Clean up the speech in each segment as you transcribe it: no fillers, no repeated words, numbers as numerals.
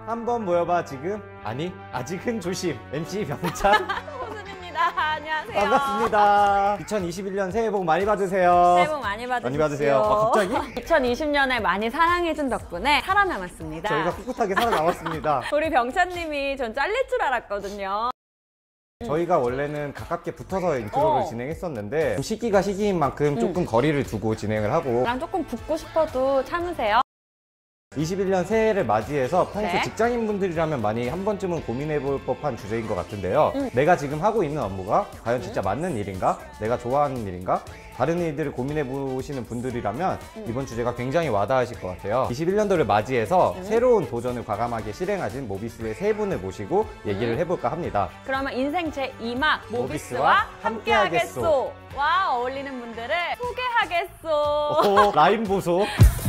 한번 모여봐 지금? 아니 아직은 조심. MC 병찬 호순입니다. 안녕하세요. 반갑습니다. 2021년 새해 복 많이 받으세요. 새해 복 많이 받으세요. 많이 받으세요. 갑자기? 2020년에 많이 사랑해준 덕분에 살아남았습니다. 저희가 꿋꿋하게 살아남았습니다. 우리 병찬님이 전 잘릴 줄 알았거든요. 저희가 원래는 가깝게 붙어서 인트로를 진행했었는데 시기가 시기인 만큼 조금 거리를 두고 진행을 하고 난 조금 붙고 싶어도 참으세요. 21년 새해를 맞이해서 평소 네. 직장인분들이라면 많이 한 번쯤은 고민해볼 법한 주제인 것 같은데요. 내가 지금 하고 있는 업무가 과연 진짜 맞는 일인가? 내가 좋아하는 일인가? 다른 일들을 고민해보시는 분들이라면 이번 주제가 굉장히 와닿으실 것 같아요. 21년도를 맞이해서 새로운 도전을 과감하게 실행하신 모비스의 세 분을 모시고 얘기를 해볼까 합니다. 그러면 인생 제2막 모비스와 모비스와 함께하겠소. 와 어울리는 분들을 소개하겠소. 라임 보소.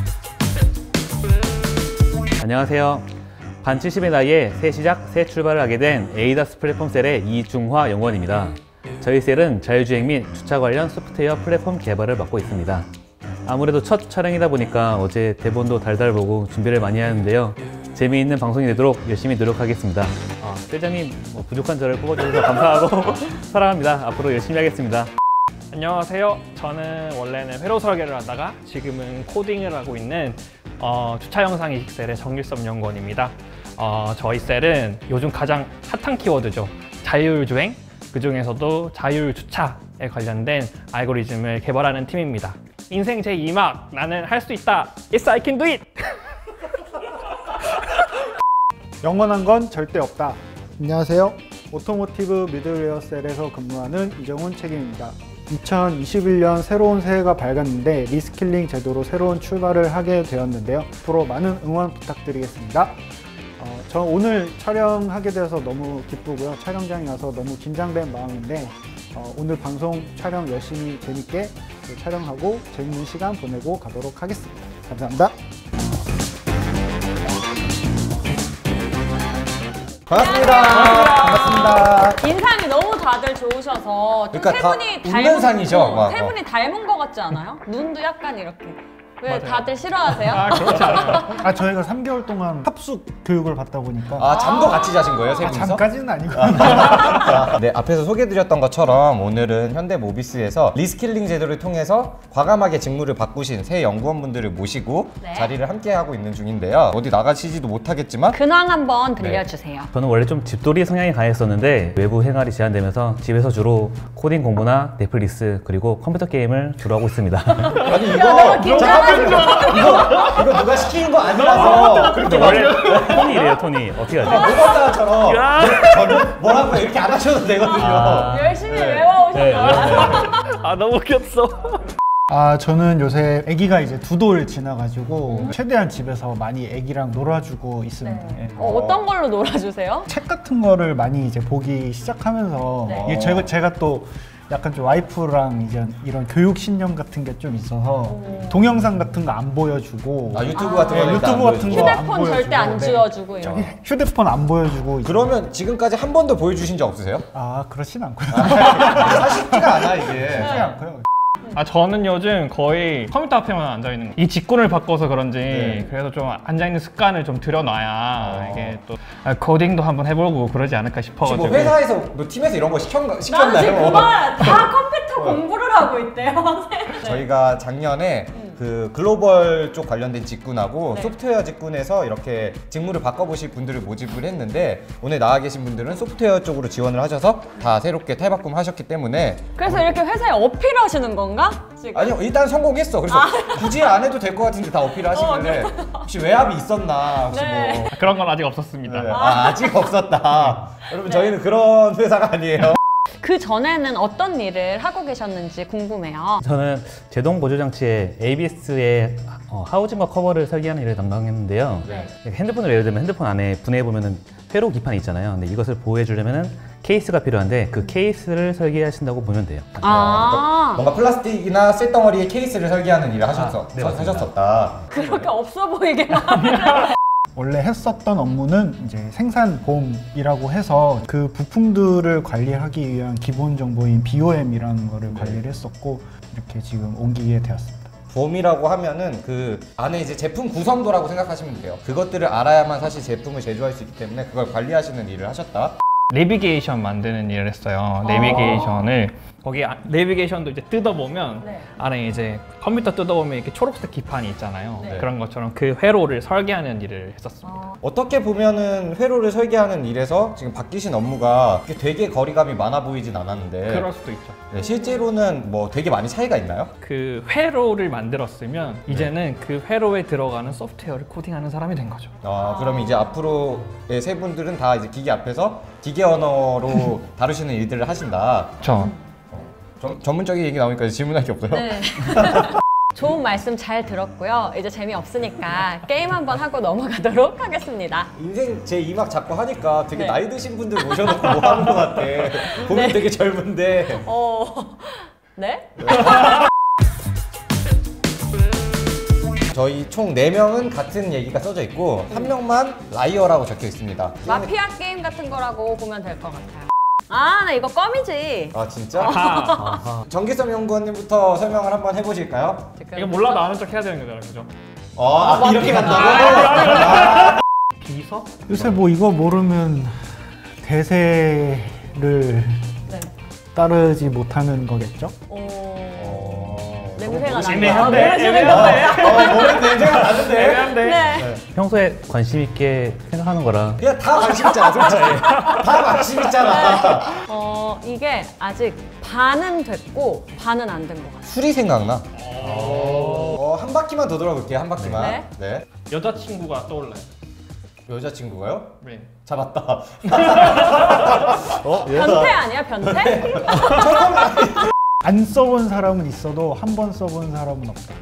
안녕하세요. 반 70의 나이에 새 시작, 새 출발을 하게 된 에이다스 플랫폼 셀의 이중화 연구원입니다. 저희 셀은 자율주행 및 주차 관련 소프트웨어 플랫폼 개발을 맡고 있습니다. 아무래도 첫 촬영이다 보니까 어제 대본도 달달 보고 준비를 많이 하는데요. 재미있는 방송이 되도록 열심히 노력하겠습니다. 셀장님 부족한 저를 뽑아주셔서 감사하고 사랑합니다. 앞으로 열심히 하겠습니다. 안녕하세요. 저는 원래는 회로 설계를 하다가 지금은 코딩을 하고 있는 주차 영상 이식 셀의 정일섭 연구원입니다. 저희 셀은 요즘 가장 핫한 키워드죠. 자율주행, 그 중에서도 자율주차에 관련된 알고리즘을 개발하는 팀입니다. 인생 제2막, 나는 할 수 있다. Yes, I can do it! 영원한 건 절대 없다. 안녕하세요. 오토모티브 미들웨어 셀에서 근무하는 이정훈 책임입니다. 2021년 새로운 새해가 밝았는데 리스킬링 제도로 새로운 출발을 하게 되었는데요. 앞으로 많은 응원 부탁드리겠습니다. 저 오늘 촬영하게 되어서 너무 기쁘고요. 촬영장에 와서 너무 긴장된 마음인데 오늘 방송 촬영 열심히 재밌게 촬영하고 재밌는 시간 보내고 가도록 하겠습니다. 감사합니다. 반갑습니다. 반갑습니다. 인상이 너무 다들 좋으셔서 좀 그러니까 세 다 분이 웃는 상이죠? 세 분이 닮은 것 같지 않아요? 눈도 약간 이렇게. 왜 맞아요. 다들 싫어하세요? 그렇지 않아요. 저희가 3개월 동안 합숙 교육을 받다 보니까 잠도 같이 자신 거예요, 세 분이서? 잠까지는 아니고 네, 앞에서 소개해드렸던 것처럼 오늘은 현대 모비스에서 리스킬링 제도를 통해서 과감하게 직무를 바꾸신 새 연구원분들을 모시고 네. 자리를 함께하고 있는 중인데요. 어디 나가시지도 못하겠지만 근황 한번 들려주세요. 저는 원래 좀 집돌이 성향이 강했었는데 외부 생활이 제한되면서 집에서 주로 코딩 공부나 넷플릭스 그리고 컴퓨터 게임을 주로 하고 있습니다. 아니 너무 긴장하시죠? 이거 누가 시키는 거 아니라서 그렇게 원래 톤이래요, 톤이. 어떻게 하지? 모범사처럼 저는 뭐라고 이렇게 안 하셔도 되거든요. 열심히 네, 외워오셨어요. 너무 웃겼어. 저는 요새 아기가 이제 2돌 지나가지고 최대한 집에서 많이 아기랑 놀아주고 있습니다. 예. 어떤 걸로 놀아주세요? 책 같은 거를 많이 이제 보기 시작하면서 네. 이게 제가 또 약간 좀 와이프랑 이제 이런 교육 신념 같은 게 좀 있어서 동영상 같은 거 안 보여주고 유튜브 같은 거 유튜브 같은 거 안 휴대폰 보여주고 절대 안 지워주고 이런 거. 휴대폰 안 보여주고 이제. 그러면 지금까지 한 번도 보여주신 적 없으세요? 그렇진 않고요. 쉽지가 않아 이게. 그렇진 않고요. 저는 요즘 거의 컴퓨터 앞에만 앉아있는 거예요. 이 직군을 바꿔서 그런지 그래서 좀 앉아있는 습관을 좀 들여놔야 이게 또 코딩도 한번 해보고 그러지 않을까 혹시 싶어가지고. 뭐 회사에서 뭐 팀에서 이런 거 나는 지금 시켰나요? 그만 다 컴퓨터 공부를 하고 있대요. 저희가 작년에 그 글로벌 쪽 관련된 직군하고 소프트웨어 직군에서 이렇게 직무를 바꿔보실 분들을 모집을 했는데 오늘 나와 계신 분들은 소프트웨어 쪽으로 지원을 하셔서 다 새롭게 탈바꿈 하셨기 때문에 그래서 이렇게 회사에 어필하시는 건가? 지금? 아니요 일단 성공했어. 그래서 굳이 안 해도 될 것 같은데 다 어필을 하시길래 혹시 외압이 있었나 혹시 네. 뭐 그런 건 아직 없었습니다. 아직 없었다. 여러분 저희는 그런 회사가 아니에요. 그 전에는 어떤 일을 하고 계셨는지 궁금해요. 저는 제동 보조 장치의 ABS의 하우징과 커버를 설계하는 일을 담당했는데요. 핸드폰을 예를 들면 핸드폰 안에 분해해 보면은 회로 기판이 있잖아요. 근데 이것을 보호해 주려면은 케이스가 필요한데 그 케이스를 설계하신다고 보면 돼요. 뭔가 플라스틱이나 쇳덩어리의 케이스를 설계하는 일을 네, 맞습니다. 하셨었다. 그렇게 없어 보이게만. 원래 했었던 업무는 이제 생산보험이라고 해서 그 부품들을 관리하기 위한 기본 정보인 BOM이라는 거를 관리를 했었고 이렇게 지금 옮기게 되었습니다. 봄이라고 하면은 그 안에 이제 제품 구성도라고 생각하시면 돼요. 그것들을 알아야만 사실 제품을 제조할 수 있기 때문에 그걸 관리하시는 일을 하셨다. 내비게이션 만드는 일을 했어요. 내비게이션을 거기 내비게이션도 이제 뜯어보면 네. 안에 이제 컴퓨터 뜯어보면 이렇게 초록색 기판이 있잖아요. 네. 그런 것처럼 그 회로를 설계하는 일을 했었습니다. 어떻게 보면은 회로를 설계하는 일에서 지금 바뀌신 업무가 되게 거리감이 많아 보이진 않았는데 그럴 수도 있죠. 네, 실제로는 뭐 되게 많이 차이가 있나요? 그 회로를 만들었으면 이제는 그 회로에 들어가는 소프트웨어를 코딩하는 사람이 된 거죠. 그럼 이제 앞으로의 세 분들은 다 이제 기계 앞에서 기계 언어로 다루시는 일들을 하신다. 그렇죠. 전문적인 얘기 나오니까 이제 질문할 게 없어요. 네. 좋은 말씀 잘 들었고요. 이제 재미없으니까 게임 한번 하고 넘어가도록 하겠습니다. 인생 제 2막 자꾸 하니까 되게 네. 나이 드신 분들 모셔놓고 뭐 하는 것 같아. 보면 네. 되게 젊은데. 네? 저희 총 4명은 같은 얘기가 써져 있고 한 명만 라이어라고 적혀 있습니다. 마피아 게임 같은 거라고 보면 될 것 같아요. 아, 나 이거 껌이지. 아 진짜? 정기섭 연구원님부터 설명을 한번 해보실까요? 이거 몰라도 아는 척 해야 되는 거잖아요, 그죠? 이렇게 간다고? 비서? 요새 뭐 이거 모르면 대세를 네. 따르지 못하는 거겠죠? 냄새가 애매한데? 모르시는 건데요? 머리 냄새가 나는데? 애매한데? 네. 평소에 관심 있게 생각하는 거라 그냥 다 관심 있잖아 솔직히. 다 관심 있잖아. 이게 아직 반은 됐고 반은 안 된 것 같아요. 술이 생각나. 한 바퀴만 더 돌아볼게요. 한 바퀴만. 네. 네. 여자친구가 떠올라요. 여자친구가요? 네. 잡았다. 변태 아니야, 변태? 안 써본 사람은 있어도 한 번 써본 사람은 없다.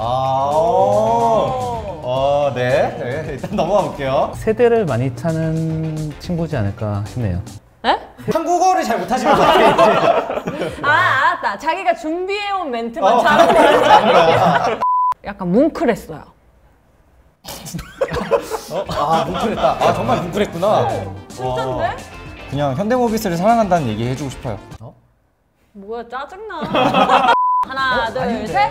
네. 네. 일단 넘어가 볼게요. 세대를 많이 타는 친구지 않을까 싶네요. 에? 한국어를 잘 못하시는 것 같아요. 알았다. 자기가 준비해온 멘트만 잘하는 약간 뭉클했어요. 뭉클했다. 정말 뭉클했구나. 진짠데? 그냥 현대모비스를 사랑한다는 얘기 해주고 싶어요. 뭐야, 짜증나. 하나, 둘, 셋.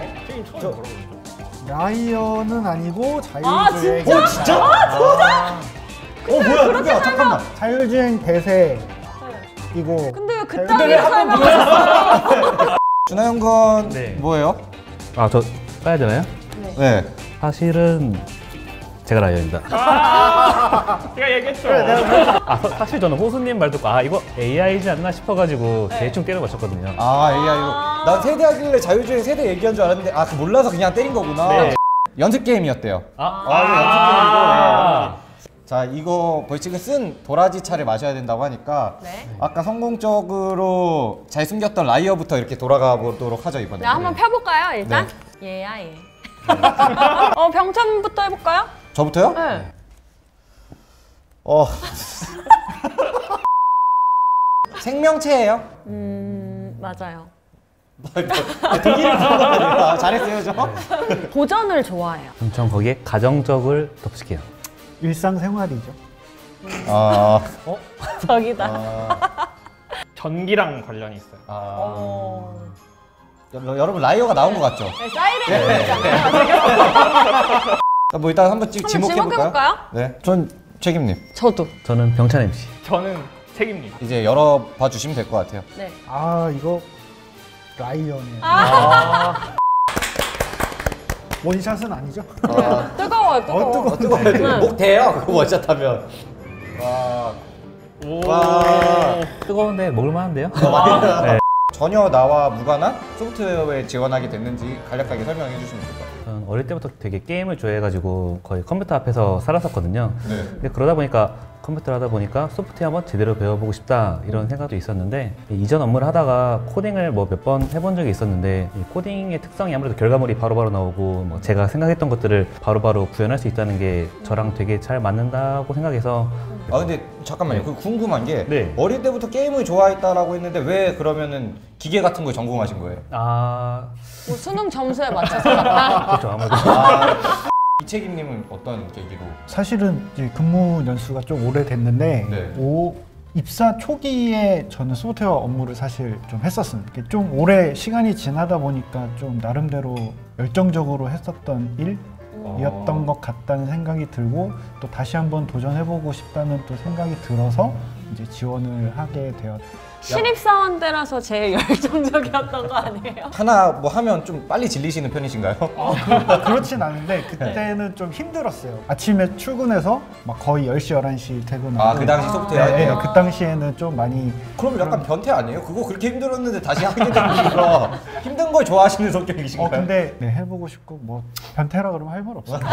라이어는 아니고 아, 자율주행. 진짜? 진짜? 뭐야, 누구야? 잠깐만. 자율주행 대세이고. 근데 왜 그따위로 설명을 준하 연구원 네. 뭐예요? 아, 저 써야 되나요? 네. 사실은 제가 라이어입니다. 제가 얘기했죠. 사실 저는 호수님 말 듣고 이거 AI지 않나 싶어가지고 대충 때려 맞췄거든요. AI로. 난 세대 하길래 자율주행 세대 얘기한 줄 알았는데 그 몰라서 그냥 때린 거구나. 네. 연습 게임이었대요. 아, 연습 게임이고. 자, 이거 벌칙은 쓴 도라지 차를 마셔야 된다고 하니까 네. 아까 성공적으로 잘 숨겼던 라이어부터 이렇게 돌아가 보도록 하죠, 이번에. 자, 한번 펴볼까요, 일단? 얘야, 얘. 병찬부터 해볼까요? 저부터요? 네. 생명체예요. 맞아요. 독일을 부른 거 아니라 잘했어요, 저? 도전을 좋아해요. 그럼 전 거기에 가정적을 덧붙일게요. 일상생활이죠. 저기다. 전기랑 관련이 있어요. 여러분 라이어가 나온 것 같죠? 네, 사이렌 있잖아요. 뭐 일단 한번 지목해볼까요? 지목해볼까요? 네, 전 책임님. 저도. 저는 병찬 MC. 저는 책임니다. 이제 열어봐 주시면 될 것 같아요. 네. 이거 라이어네. 원샷은 아니죠? 뜨거워요, 뜨거워. 뜨거워요. 목 대요, 그거 원샷하면. 뜨거운데 먹을만한데요? 전혀 나와 무관한 소프트웨어에 지원하게 됐는지 간략하게 설명해 주시면 될 것 같아요. 저는 어릴 때부터 되게 게임을 좋아해가지고 거의 컴퓨터 앞에서 살았었거든요. 네. 근데 그러다 보니까 컴퓨터를 하다 보니까 소프트웨어 한번 제대로 배워보고 싶다 이런 생각도 있었는데 이전 업무를 하다가 코딩을 뭐 몇 번 해본 적이 있었는데 이 코딩의 특성이 아무래도 결과물이 바로바로 나오고 뭐 제가 생각했던 것들을 바로바로 구현할 수 있다는 게 저랑 되게 잘 맞는다고 생각해서 근데 잠깐만요. 그 궁금한 게 네. 어릴 때부터 게임을 좋아했다라고 했는데 왜 그러면은 기계 같은 걸 전공하신 거예요? 뭐 수능 점수에 맞춰서 갔다. 그렇죠 아무래도 이책임님은 어떤 계기로? 사실은 이제 근무 연수가 좀 오래됐는데 네. 입사 초기에 저는 소프트웨어 업무를 사실 좀 했었습니다. 좀 오래 시간이 지나다 보니까 좀 나름대로 열정적으로 했었던 일이었던 것 같다는 생각이 들고 또 다시 한번 도전해보고 싶다는 또 생각이 들어서 이제 지원을 하게 되었죠. 신입사원 때라서 제일 열정적이었던 거 아니에요? 하나 뭐 하면 좀 빨리 질리시는 편이신가요? 그렇진 않은데 그때는 좀 힘들었어요. 아침에 출근해서 막 거의 10시, 11시 퇴근하고 아, 그 당시 소프트웨어 할 때요? 그 당시에는 좀 많이 그럼 약간 변태 아니에요? 그거 그렇게 힘들었는데 다시 하게 되니까 힘든 걸 좋아하시는 성격이신가요? 근데 네, 해보고 싶고 뭐 변태라 그러면 할 말 없어요.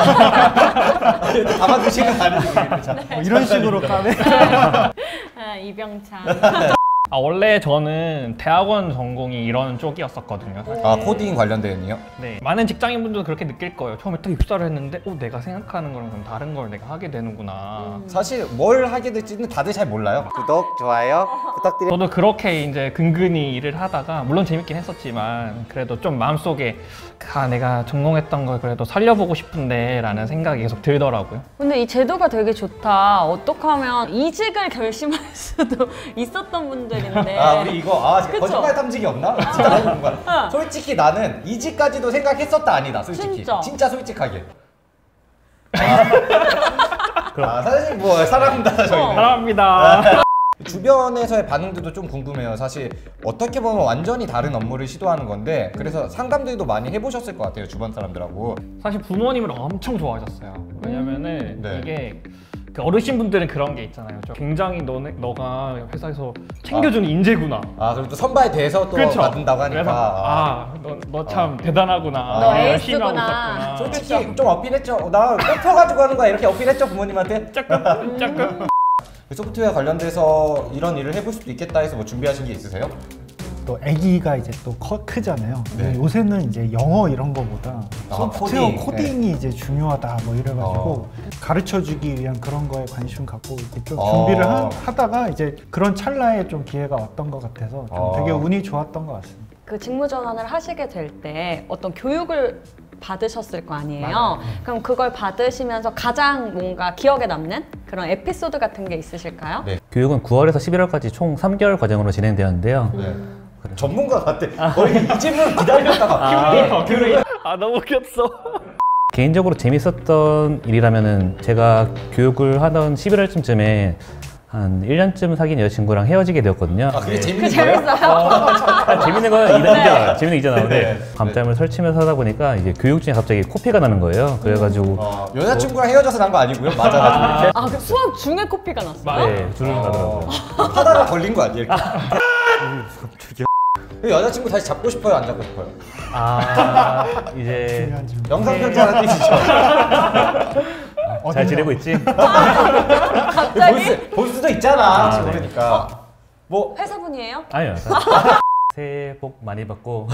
담아두시는 다른 얘기입니다. 뭐 이런 식으로 까네. 아, 이병찬. 원래 저는 대학원 전공이 이런 쪽이었었거든요. 사실. 아, 코딩 관련된이요? 네, 많은 직장인분들도 그렇게 느낄 거예요. 처음에 딱 입사를 했는데 내가 생각하는 거랑 좀 다른 걸 내가 하게 되는구나. 사실 뭘 하게 될지는 다들 잘 몰라요. 구독, 좋아요 부탁드립니다. 저도 그렇게 이제 근근히 일을 하다가 물론 재밌긴 했었지만 그래도 좀 마음속에 내가 전공했던 걸 그래도 살려보고 싶은데 라는 생각이 계속 들더라고요. 근데 이 제도가 되게 좋다. 어떻게 하면 이직을 결심할 수도 있었던 분들인데. 아, 우리 이거 그쵸? 거짓말 탐지기 없나? 진짜 너무 궁금하다. 솔직히 나는 이직까지도 생각했었다 아니다. 솔직히 진짜? 솔직하게. 사실 뭐 사랑합니다 저희. 사랑합니다. 주변에서의 반응들도 좀 궁금해요. 사실 어떻게 보면 완전히 다른 업무를 시도하는 건데 그래서 상담들도 많이 해보셨을 것 같아요. 주변 사람들하고. 사실 부모님을 엄청 좋아하셨어요. 왜냐면은 네. 이게 그 어르신분들은 그런 게 있잖아요. 굉장히 너가 회사에서 챙겨주는 인재구나. 아, 그리고 또 선발 돼서 또 그렇죠. 받는다고 하니까. 그래서 너 참 대단하구나. 너 열심히 하고 에이스구나. 있었구나. 솔직히 좀 어필했죠. 나 뽑혀가지고 하는 거야 이렇게 어필했죠 부모님한테. 조금. 소프트웨어 관련돼서 이런 일을 해볼 수도 있겠다 해서 뭐 준비하신 게 있으세요? 또 아기가 이제 또 크잖아요. 네. 요새는 이제 영어 이런 거보다 소프트웨어 코딩. 코딩이 이제 중요하다 뭐 이래가지고 가르쳐주기 위한 그런 거에 관심 갖고 이렇게 좀 어. 준비를 하다가 이제 그런 찰나에 좀 기회가 왔던 것 같아서 좀 되게 운이 좋았던 것 같습니다. 그 직무 전환을 하시게 될 때 어떤 교육을 받으셨을 거 아니에요. 맞아요. 그럼 그걸 받으시면서 가장 뭔가 기억에 남는 그런 에피소드 같은 게 있으실까요? 네. 교육은 9월에서 11월까지 총 3개월 과정으로 진행되었는데요. 네. 전문가 같아. 거의 이 질문 기다렸다가 교육. 너무 웃겼어. 개인적으로 재밌었던 일이라면은 제가 교육을 하던 11월쯤에 한 1년쯤 사귄 여자친구랑 헤어지게 되었거든요. 아, 그게 그 재밌는 거예요? 재밌어요? 재밌는 건 이잖아요. 재밌는 이잖아. 근데 네. 밤잠을 설치면서 하다 보니까 이제 교육 중에 갑자기 코피가 나는 거예요. 그래가지고 여자친구랑 헤어져서 난 거 아니고요? 맞아가지고 이렇게. 아, 그 수업 중에 코피가 났어요? 네, 주르륵 나더라고요. 하다가 걸린 거 아니에요? 이렇게. 여자친구 다시 잡고 싶어요? 안 잡고 싶어요? 이제 중요한 질문. 영상 편지하는 뜻이죠. 잘 지내고 있지? 갑자기? 볼 수도 있잖아. 네. 그러니까. 뭐 회사분이에요? 아니요. 새해 복 많이 받고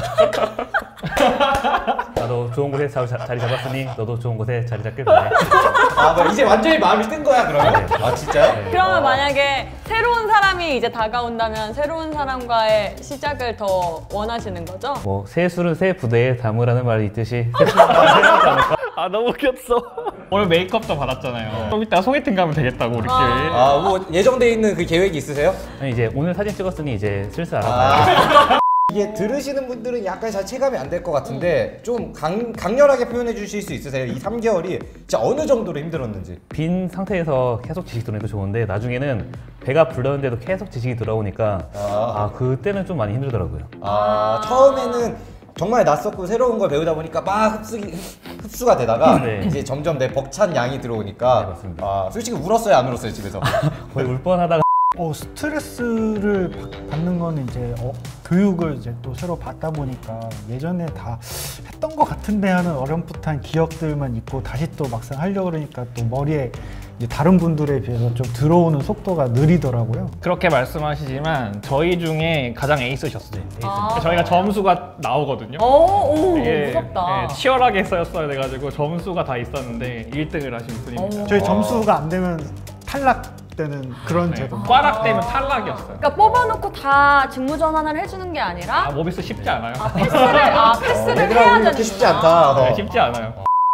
나도 좋은 곳에 자리 잡았으니 너도 좋은 곳에 자리 잡길 바래. 뭐 이제 완전히 마음이 뜬 거야 그러면? 네. 아, 진짜요? 그러면 만약에 새로운 사람이 이제 다가온다면 새로운 사람과의 시작을 더 원하시는 거죠? 뭐 새 술은 새 부대에 담으라는 말이 있듯이 너무 웃겼어. 오늘 메이크업도 받았잖아요. 좀 이따 소개팅 가면 되겠다고 우리끼리. 뭐 예정돼 있는 그 계획이 있으세요? 아니, 이제 오늘 사진 찍었으니 이제 슬슬 알아봐요. 이게 들으시는 분들은 약간 잘 체감이 안 될 것 같은데 좀 강렬하게 표현해 주실 수 있으세요? 이 3개월이 진짜 어느 정도로 힘들었는지. 빈 상태에서 계속 지식이 들어오니까 좋은데 나중에는 배가 불렀는데도 계속 지식이 들어오니까 그때는 좀 많이 힘들더라고요. 처음에는 정말 낯섰고 새로운 걸 배우다 보니까 막 흡수가 되다가 네. 이제 점점 내 벅찬 양이 들어오니까 네, 맞습니다. 솔직히 울었어요? 안 울었어요? 집에서? 거의 울 뻔하다가 스트레스를 받는 거는 이제 교육을 이제 또 새로 받다 보니까 예전에 다 했던 것 같은데 하는 어렴풋한 기억들만 있고 다시 또 막상 하려고 그러니까 또 머리에 이제 다른 분들에 비해서 좀 들어오는 속도가 느리더라고요. 그렇게 말씀하시지만 저희 중에 가장 에이스셨어요. 아. 저희가 점수가 나오거든요. 오, 이게, 무섭다. 치열하게 써야 돼가지고 점수가 다 있었는데 1등을 하신 분입니다. 저희 점수가 안 되면 탈락되는 그런 제도. 꽈락 되면 탈락이었어요. 그러니까 뽑아놓고 다 직무 전환을 해주는 게 아니라 모비스 쉽지 않아요. 패스를 해야 얘들아, 우리 되는 이렇게 쉽지 않다. 네, 쉽지 않아요.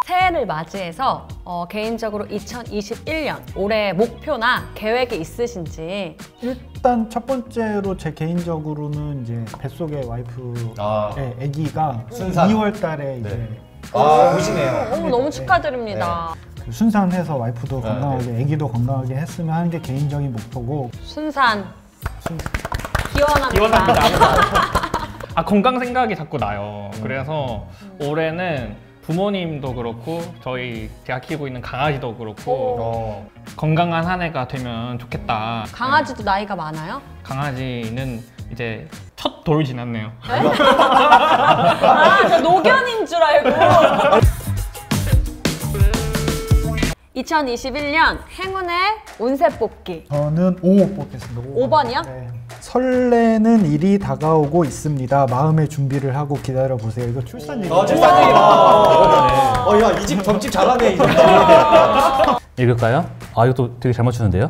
새해를 맞이해서 개인적으로 2021년 올해 목표나 계획이 있으신지. 일단 첫 번째로 제 개인적으로는 이제 뱃속의 와이프의 아기가 순산. 2월 달에 이제 네. 보시네요. 너무 축하드립니다. 순산해서 와이프도 건강하게, 아기도 건강하게 했으면 하는 게 개인적인 목표고. 순산. 기원합니다. 기원합니다. 아, 건강 생각이 자꾸 나요. 그래서 올해는 부모님도 그렇고 저희 제가 키우고 있는 강아지도 그렇고 건강한 한 해가 되면 좋겠다. 강아지도 나이가 많아요? 강아지는 이제 첫 돌 지났네요. 아, 저 노견인 줄 알고. 2021년 행운의 운세 뽑기. 저는 5 뽑겠습니다. 5번이요? 네. 설레는 일이 다가오고 있습니다. 마음의 준비를 하고 기다려 보세요. 이거 출산 얘기. 출산 얘기다. 야, 이 집 점집 잘하네. 이 집. 읽을까요? 아, 이것도 되게 잘 맞추는데요?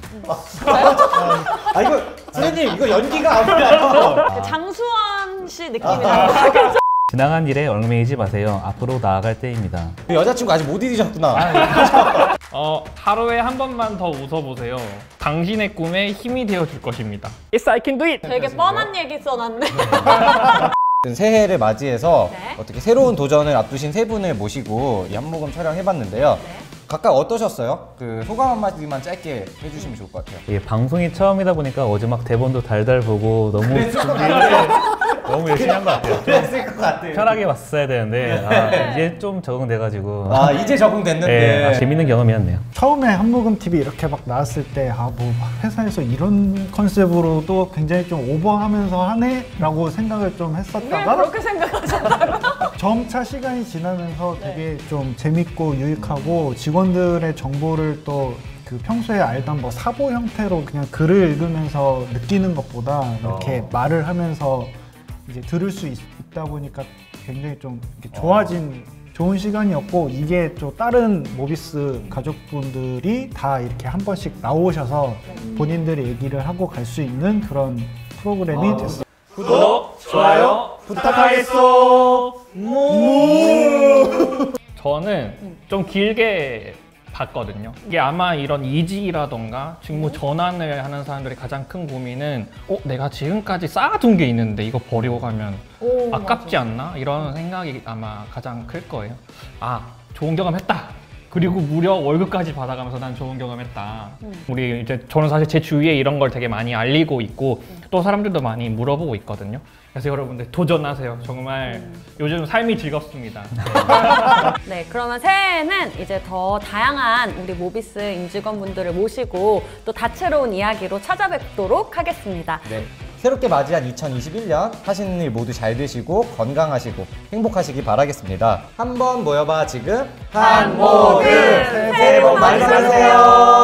이거 선생님 이거 연기가 아니라요. 장수환 씨 느낌이 나요. 지나간 일에 얽매이지 마세요. 앞으로 나아갈 때입니다. 여자친구 아직 못 잊으셨구나. 하루에 한 번만 더 웃어보세요. 당신의 꿈에 힘이 되어줄 것입니다. Yes, I can do it! 되게 뻔한 얘기 써놨네. 새해를 맞이해서 네. 어떻게 새로운 도전을 앞두신 세 분을 모시고 이 한모금 촬영해봤는데요. 각각 어떠셨어요? 그 소감 한마디만 짧게 해주시면 좋을 것 같아요. 이게 방송이 처음이다 보니까 어제 막 대본도 달달 보고 너무 너무 열심히 한 것 같아요. 그랬을 것 같아요. 편하게 왔어야 되는데 이제 좀 적응돼가지고 이제 적응됐는데. 네, 재밌는 경험이었네요. 처음에 한모금 TV 이렇게 막 나왔을 때 회사에서 이런 컨셉으로도 굉장히 좀 오버하면서 하네라고 생각을 좀 왜 했었다가 그렇게 생각하셨다고? 점차 시간이 지나면서 되게 좀 재밌고 유익하고 직원들의 정보를 또 그 평소에 알던 뭐 사보 형태로 그냥 글을 읽으면서 느끼는 것보다 이렇게 말을 하면서 이제 들을 수 있다 보니까 굉장히 좀 이렇게 좋아진 좋은 시간이었고, 이게 또 다른 모비스 가족분들이 다 이렇게 한 번씩 나오셔서 본인들의 얘기를 하고 갈 수 있는 그런 프로그램이 됐어요. 구독, 좋아요 부탁하겠소. 저는 좀 길게 봤거든요. 이게 아마 이런 이직이라던가 직무 전환을 하는 사람들의 가장 큰 고민은 내가 지금까지 쌓아둔 게 있는데 이거 버리고 가면 아깝지 않나? 이런 생각이 아마 가장 클 거예요. 좋은 경험 했다. 그리고 무려 월급까지 받아가면서 난 좋은 경험했다. 우리 이제 저는 사실 제 주위에 이런 걸 되게 많이 알리고 있고 또 사람들도 많이 물어보고 있거든요. 그래서 여러분들 도전하세요. 정말 요즘 삶이 즐겁습니다. 네, 그러면 새해에는 이제 더 다양한 우리 모비스 임직원분들을 모시고 또 다채로운 이야기로 찾아뵙도록 하겠습니다. 네. 새롭게 맞이한 2021년 하시는 일 모두 잘 되시고 건강하시고 행복하시기 바라겠습니다. 한번 모여봐 지금 한모금 새해 복 많이 받으세요.